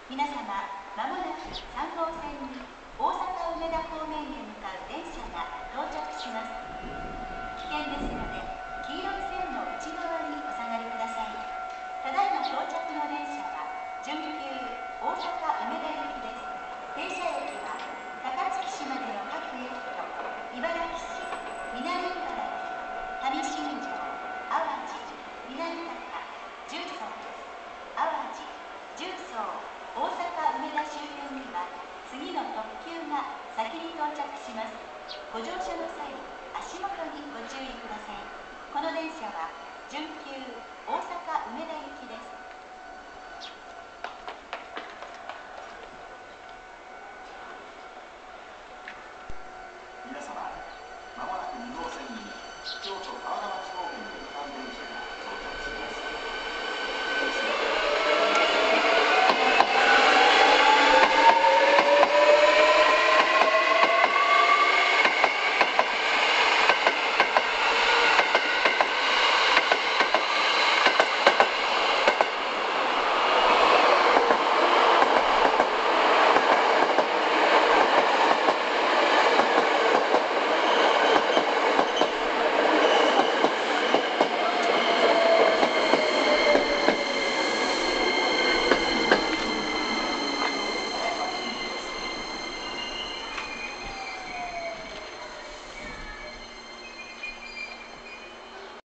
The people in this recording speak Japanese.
皆様、まもなく3号線に大阪梅田方面へ向かう電車が到着します。危険ですので、黄色い線の内側にお下がりください。ただいま到着の電車は準急大阪梅田行きです。停車駅は高槻市までの各駅と茨木市、南茨城、上新庄、淡路、南高、重曹です。淡路、重曹、大阪梅田周辺には次の特急が先に到着します。ご乗車の際、足元にご注意ください。この電車は準急大阪